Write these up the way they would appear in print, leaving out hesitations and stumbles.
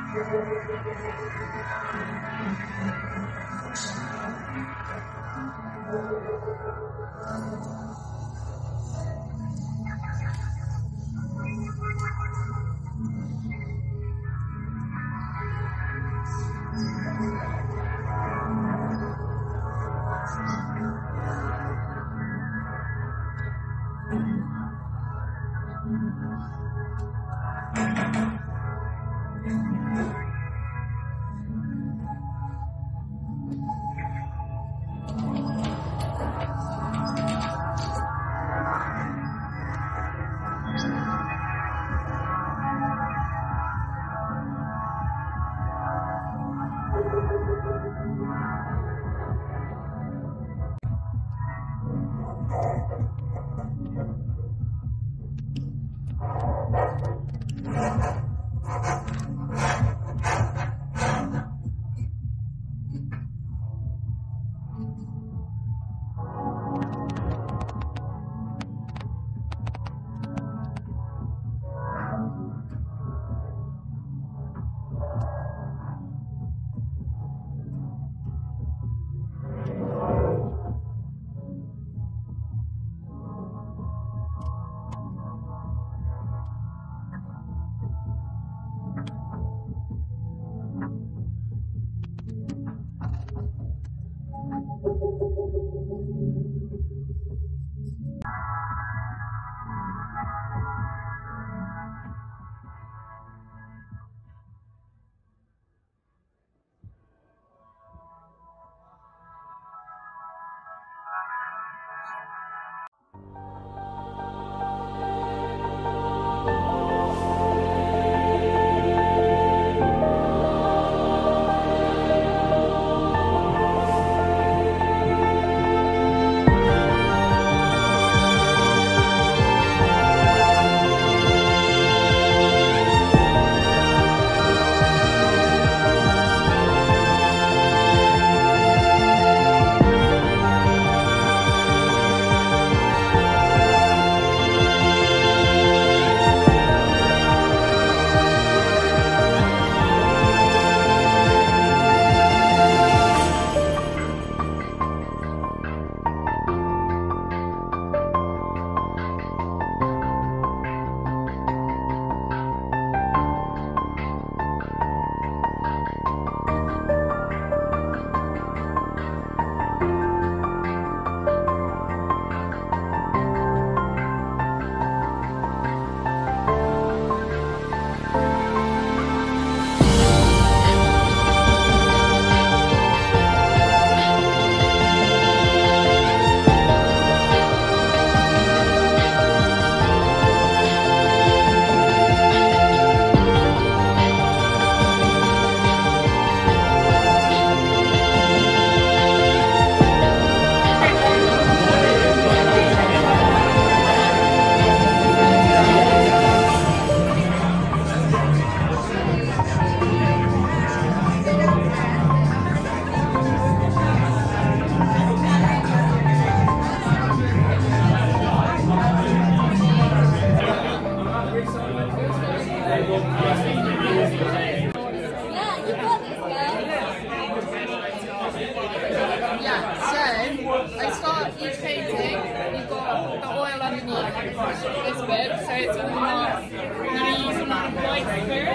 I start each painting, you've got the oil underneath this bit, so it's all marked. You use white spirit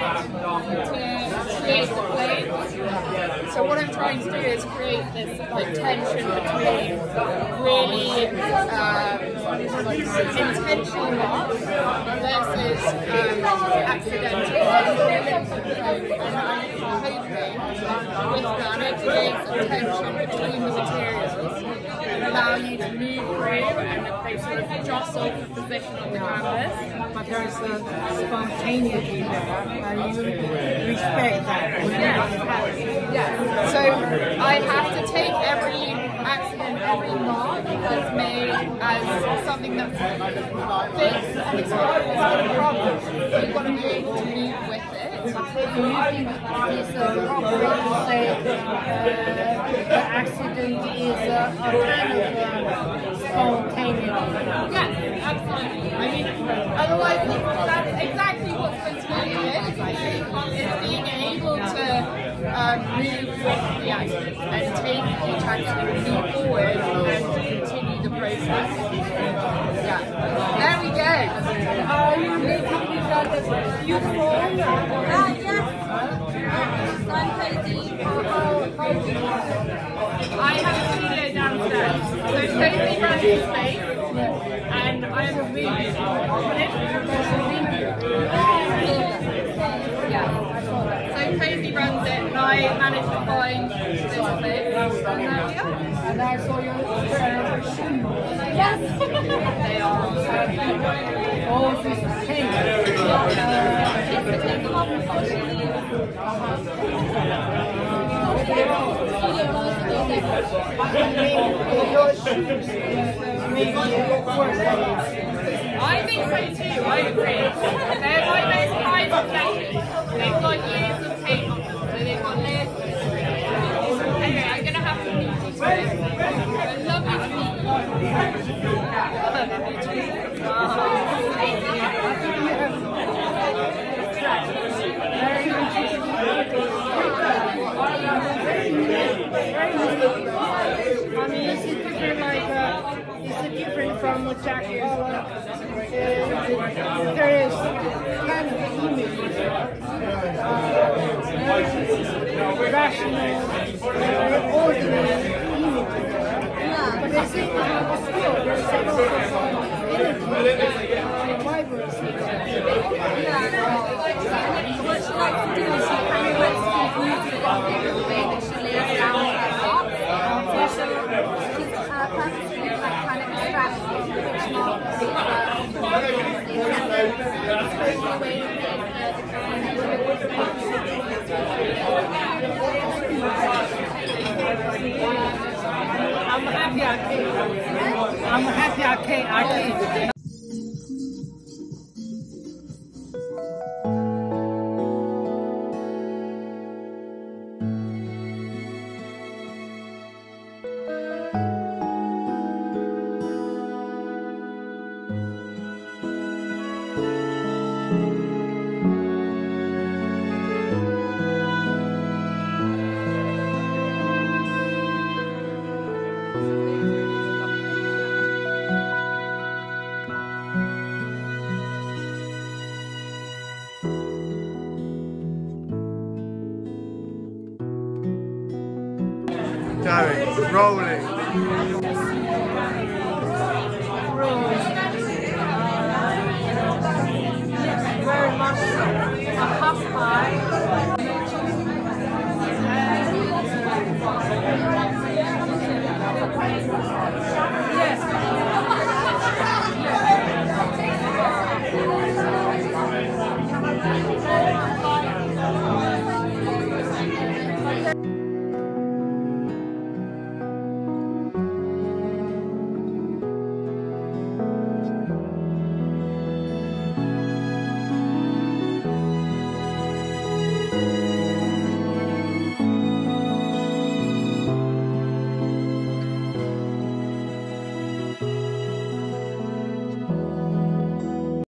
to create the flame. So what I'm trying to do is create this like tension between really intentional marks versus accidental. And I'm hoping with that it creates a tension between the materials and allow you to move through and they sort of jostle for position on the canvas. But there's a spontaneity there, and you respect that. Yeah. So I have to take every accident, every mark that's made as something that fits and it's got a problem. So you've got to be able to move with it. Do you think it's appropriate to say the accident is a kind of spontaneity? Yes, absolutely. I mean, otherwise that's exactly what's going to be it. It's being able yeah, and take each action, move forward and continue the process. Yeah, there we go. Are you making each other beautiful? Yes. So I'm Cozy. How do you I have a studio downstairs. So Cozy runs the space, and I have a really yeah. So Cozy runs it, and I managed to find this space. And there we are. And I saw your shoes. Yes, they are. Oh, this is pink. It's the pink I think so too, I agree. They're my most prized possessions. They've got years of tape on them, so they've got layers of history. Anyway, I'm going to have to meet you guys. It's lovely to meet you. I mean, is it different is it different from a jacket? There is kind of an image, rational, ordinary image. But there's vibrancy. What she likes to do is she kind of likes to use music in the way that she lays down her thoughts. So she's purposely like kind of extract which marks the way I'm happy I came. Darren, rolling. Rolling.